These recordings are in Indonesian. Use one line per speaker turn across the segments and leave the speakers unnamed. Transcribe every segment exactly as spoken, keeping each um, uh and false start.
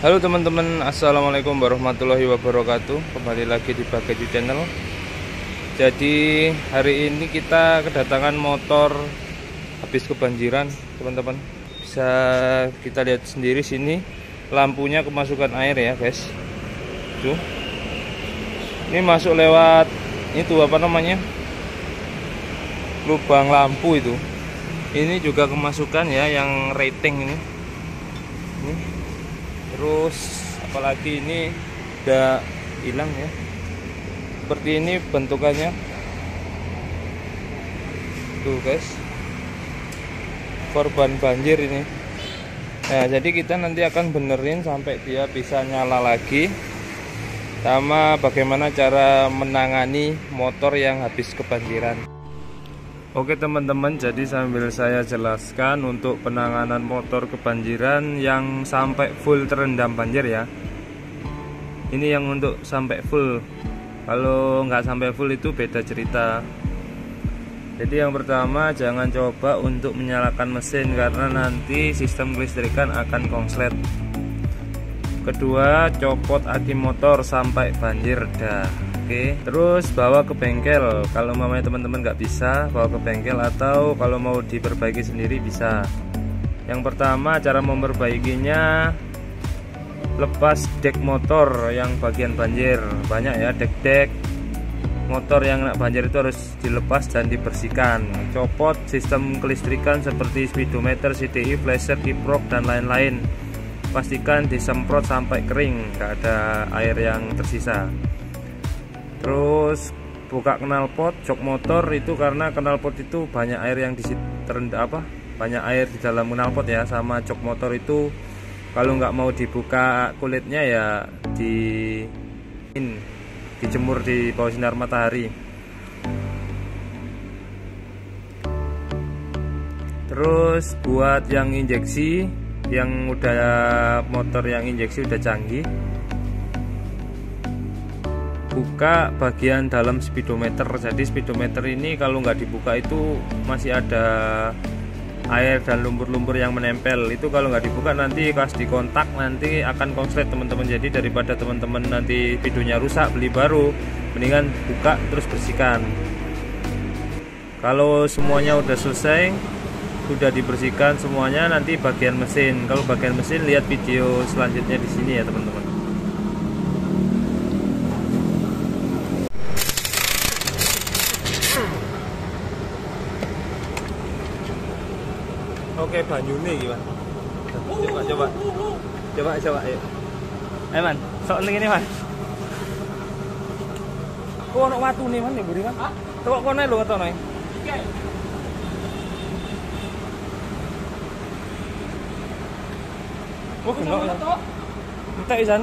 Halo teman-teman, assalamualaikum warahmatullahi wabarakatuh. Kembali lagi di Bageju Channel. Jadi hari ini kita kedatangan motor habis kebanjiran, teman-teman. Bisa kita lihat sendiri sini, lampunya kemasukan air ya guys. Tuh, ini masuk lewat itu apa namanya, lubang lampu itu. Ini juga kemasukan ya, yang rating ini. Ini. Terus apalagi ini udah hilang ya, seperti ini bentukannya tuh guys, korban banjir ini. Nah jadi kita nanti akan benerin sampai dia bisa nyala lagi, sama bagaimana cara menangani motor yang habis kebanjiran. Oke teman-teman, jadi sambil saya jelaskan untuk penanganan motor kebanjiran yang sampai full terendam banjir ya. Ini yang untuk sampai full. Kalau nggak sampai full itu beda cerita. Jadi yang pertama, jangan coba untuk menyalakan mesin karena nanti sistem kelistrikan akan konslet. Kedua, copot aki motor sampai banjir reda. Oke, terus bawa ke bengkel. Kalau mamanya teman-teman nggak bisa, bawa ke bengkel, atau kalau mau diperbaiki sendiri bisa. Yang pertama, cara memperbaikinya, lepas dek motor yang bagian banjir. Banyak ya dek-dek motor yang kena banjir itu harus dilepas dan dibersihkan. Copot sistem kelistrikan seperti speedometer, C D I, flasher, kiprok, dan lain-lain. Pastikan disemprot sampai kering, nggak ada air yang tersisa. Terus buka knalpot jok motor itu, karena knalpot itu banyak air yang di terendam apa banyak air di dalam knalpot ya. Sama jok motor itu kalau nggak mau dibuka kulitnya ya di in, dijemur di bawah sinar matahari. Terus buat yang injeksi, yang udah motor yang injeksi udah canggih, buka bagian dalam speedometer. Jadi speedometer ini kalau nggak dibuka itu masih ada air dan lumpur-lumpur yang menempel. Itu kalau nggak dibuka nanti pas dikontak nanti akan konslet teman-teman. Jadi daripada teman-teman nanti speedonya rusak beli baru, mendingan buka terus bersihkan. Kalau semuanya udah selesai, udah dibersihkan semuanya, nanti bagian mesin. Kalau bagian mesin lihat video selanjutnya di sini ya teman-teman. Oke, banyune iki, Mas. Coba coba. Coba coba ayo. Ayo, Man. Sok ning ngene, Mas. Kok ono watune, Man, ning mburi, Man? Hah? Kok kono lho ketono. Iki. Oh, kena. Entek isan.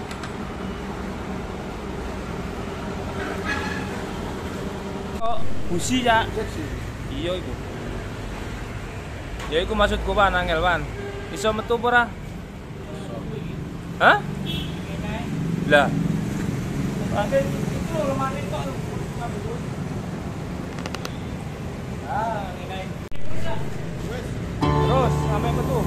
Oh, busi ya. Iya iku. Ya iku maksudku Pan, angel Pan. Iso metu apa ora? Hah? Lah. Itu lemane tok. Ah, ngene. Terus sampai metu.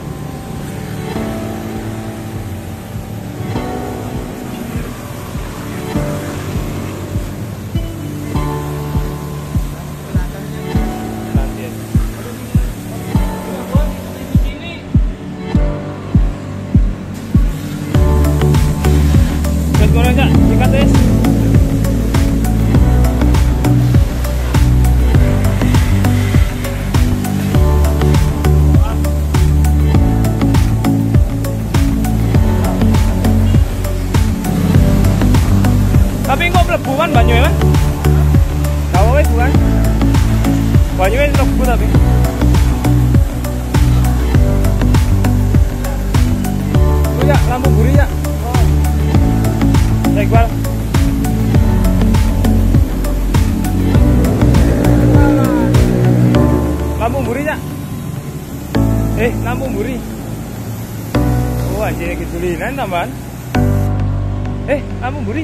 Tapi kok mlebu kan banyune, Man? Gawe wis bukan? Banyune mlebu tapi. Oh ya, lampu mburi ya. Oh. Ya Iqbal. Lampu mburi ya. Eh, lampu mburi. Oh, anjir gitu linan tambahan. Eh, lampu mburi.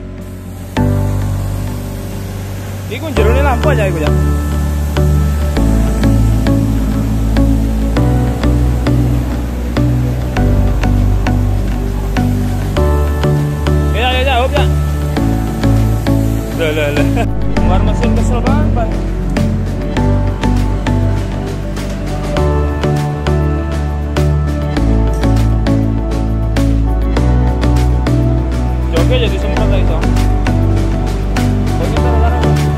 Iku jerone lampu aja iku ya. bongkar mesin kesel banget, Bang. Joge jadi sempat lah itu. Bagi taruh-taruh.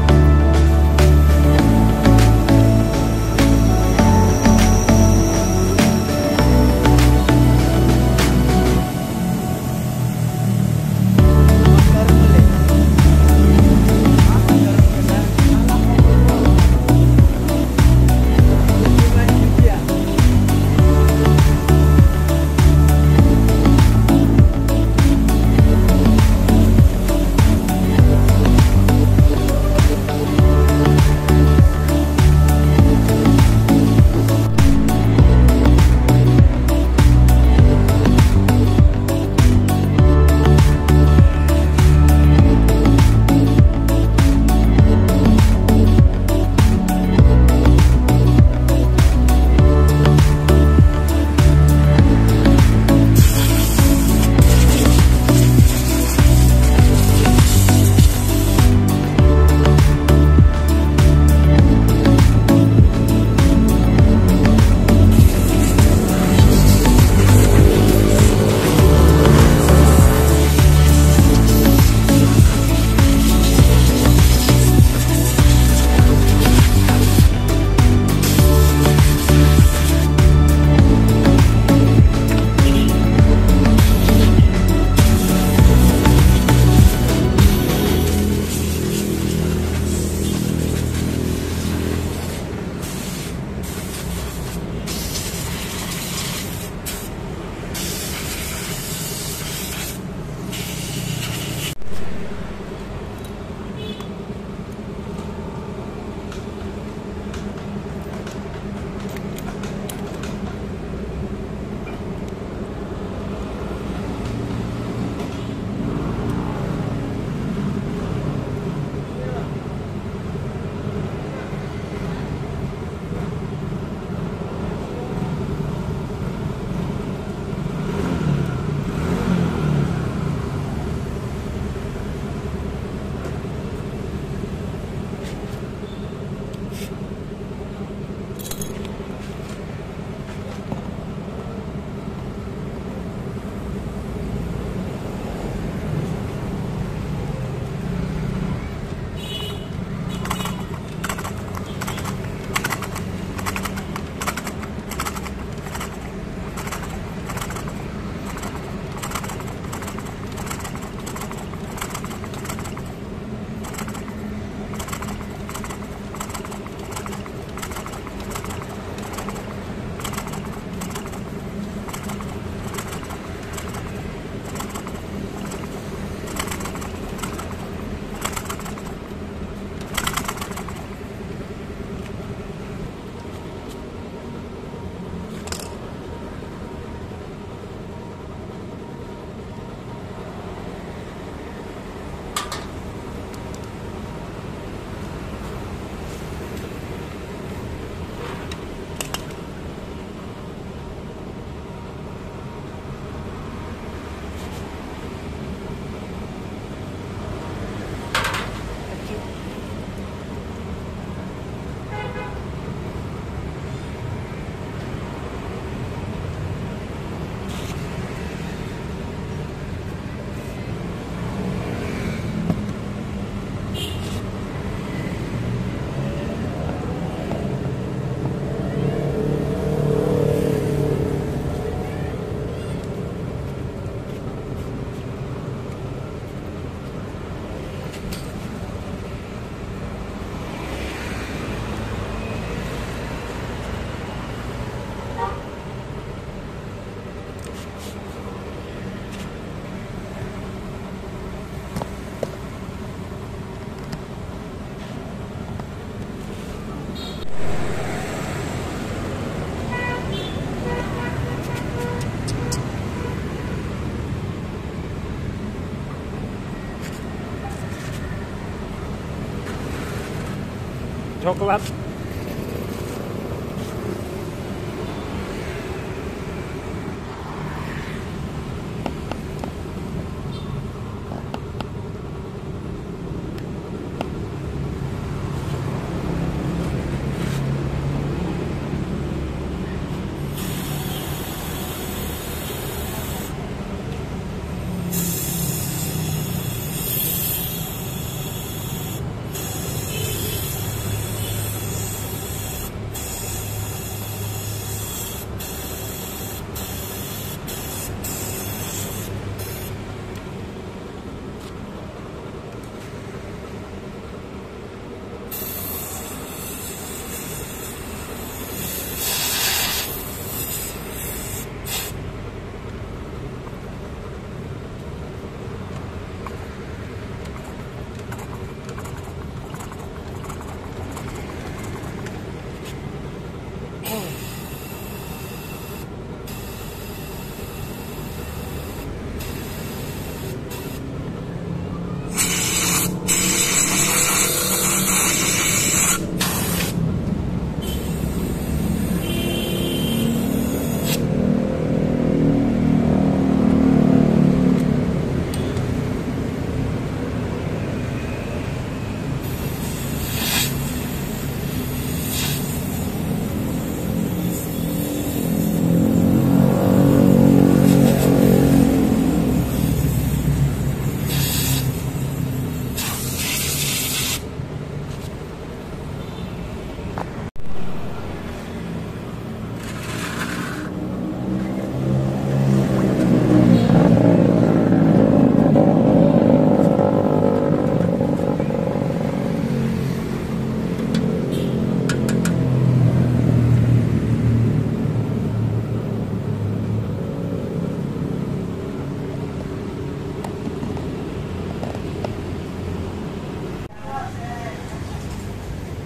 coklat.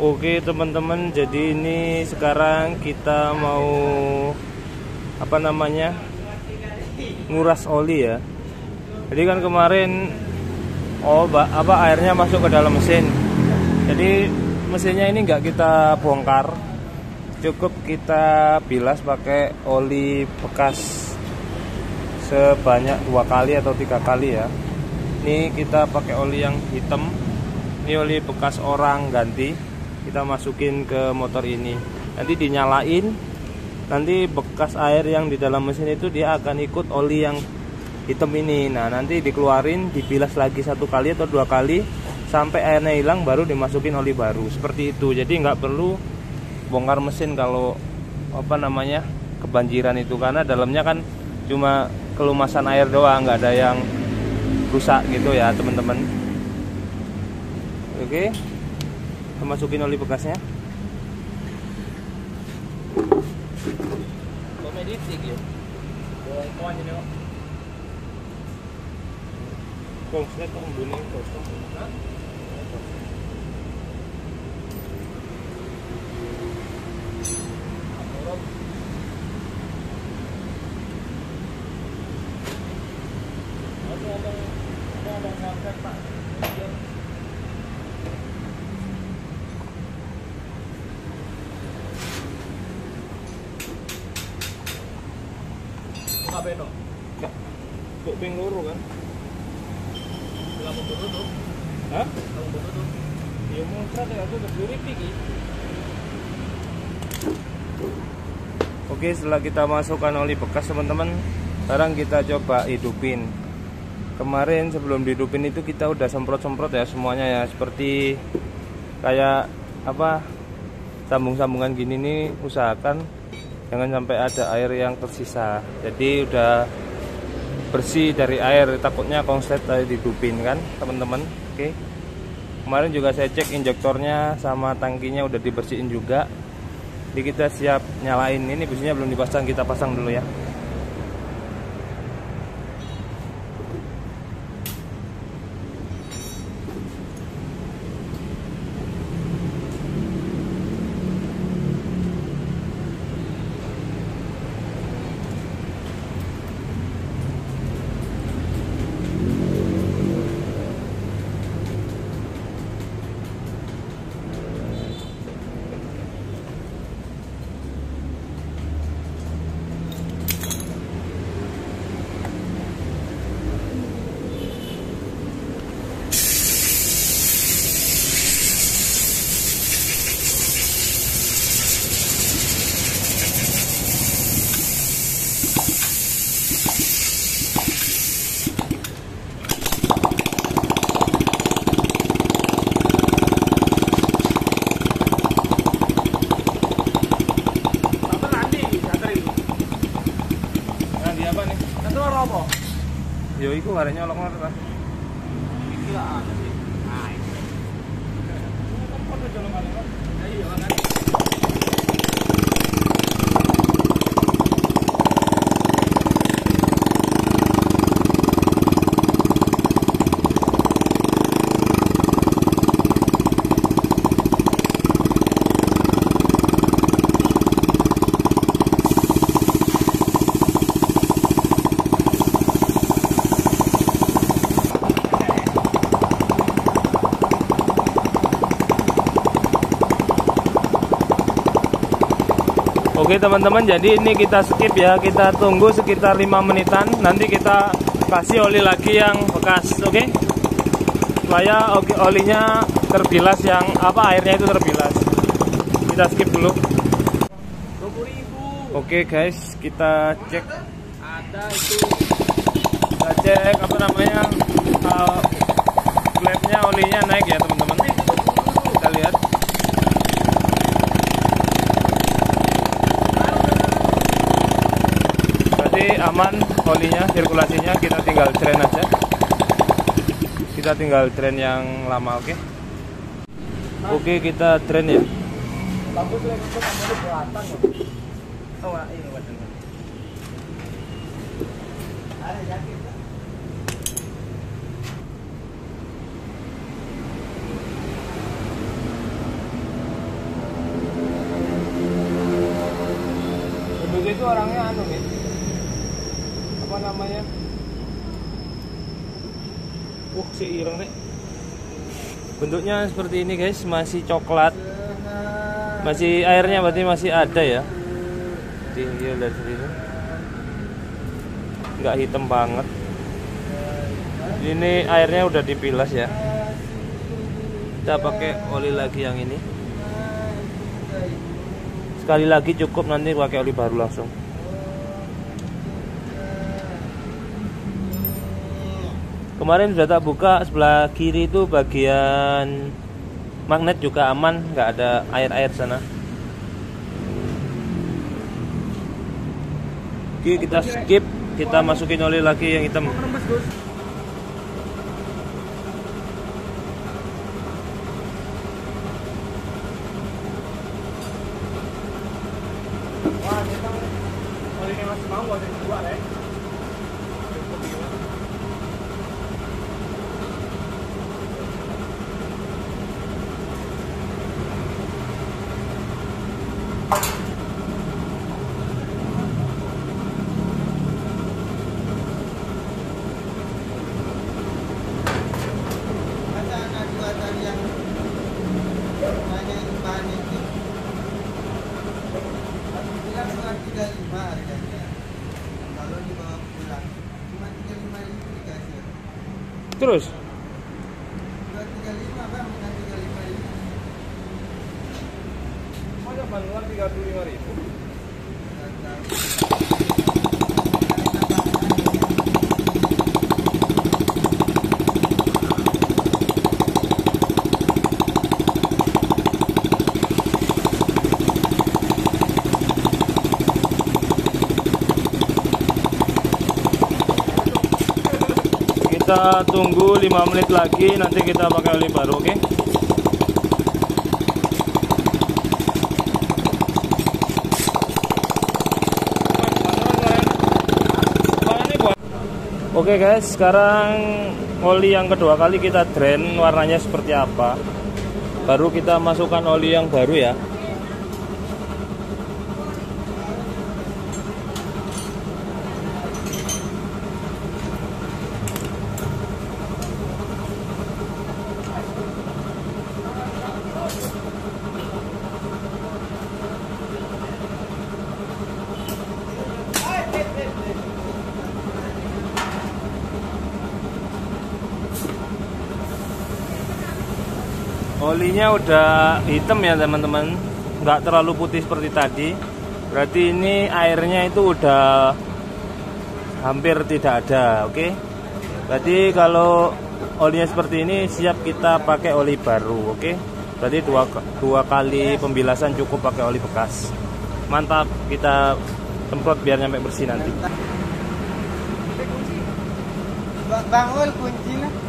Oke teman-teman, jadi ini sekarang kita mau apa namanya nguras oli ya. Jadi kan kemarin oh apa airnya masuk ke dalam mesin. Jadi mesinnya ini nggak kita bongkar, cukup kita bilas pakai oli bekas sebanyak dua kali atau tiga kali ya. Ini kita pakai oli yang hitam. Ini oli bekas orang ganti. Kita masukin ke motor ini, nanti dinyalain, nanti bekas air yang di dalam mesin itu dia akan ikut oli yang hitam ini. Nah nanti dikeluarin, dibilas lagi satu kali atau dua kali sampai airnya hilang, baru dimasukin oli baru, seperti itu. Jadi nggak perlu bongkar mesin kalau apa namanya kebanjiran itu, karena dalamnya kan cuma kelumasan air doang, nggak ada yang rusak gitu ya teman-teman. Oke, kita masukin oli bekasnya.
Apa itu?
Kok ping loro kan?
Lalu dulu tuh.
Hah?
Lalu dulu tuh.
Ya muncrat ya tuh berdiri iki. Oke, setelah kita masukkan oli bekas teman-teman, sekarang kita coba hidupin. Kemarin sebelum dihidupin itu kita udah semprot-semprot ya semuanya ya, seperti kayak apa sambung-sambungan gini nih, usahakan jangan sampai ada air yang tersisa. Jadi udah bersih dari air, takutnya konslet tadi dihidupin kan teman-teman. Oke, kemarin juga saya cek injektornya sama tangkinya udah dibersihin juga. Jadi kita siap nyalain. Ini businya belum dipasang, kita pasang dulu ya. Yo iku arek nyolok-nyolok lah.
Iki lah ana sih. Nah, iki. Kan foto jolong-jolong. Ya iya kan.
Oke teman-teman, jadi ini kita skip ya, kita tunggu sekitar lima menitan, nanti kita kasih oli lagi yang bekas, oke? Supaya olinya terbilas, yang apa airnya itu terbilas. Kita skip dulu.
dua puluh ribu.
Oke guys, kita cek.
Ada itu.
Kita cek apa namanya? Uh, flapnya olinya naik ya teman-teman. Kita lihat. Aman olinya, sirkulasinya, kita tinggal drain aja. Kita tinggal drain yang lama, oke? Okay? Oke, okay, kita drain ya.
Bagus lagi itu kamu buatan loh. Oh, ini wajannya. Ada yakin.
orangnya anu nih, apa namanya? Uh, si ireng nih. Bentuknya seperti ini guys, masih coklat, masih airnya berarti masih ada ya. Tinggi lihat sini, nggak hitam banget. Ini airnya udah dipilas ya. Kita pakai oli lagi yang ini. Sekali lagi cukup, nanti pakai oli baru langsung. Kemarin sudah tak buka, sebelah kiri itu bagian magnet juga aman, nggak ada air-air sana. Oke, kita skip, kita masukin oli lagi yang hitam.
Wah, kita oli ini masih mau ada dua deh.
Terus
Masa Bandungan tiga puluh lima ribu.
kita tunggu lima menit lagi, nanti kita pakai oli baru, oke? Oke guys, sekarang oli yang kedua kali kita drain, warnanya seperti apa. Baru kita masukkan oli yang baru ya. Olinya udah hitam ya teman-teman, nggak terlalu putih seperti tadi. Berarti ini airnya itu udah hampir tidak ada, oke? Berarti kalau olinya seperti ini siap kita pakai oli baru, oke? Berarti dua, dua kali pembilasan cukup pakai oli bekas. Mantap, kita semprot biar nyampe bersih nanti.
Bang Ul kunci lah.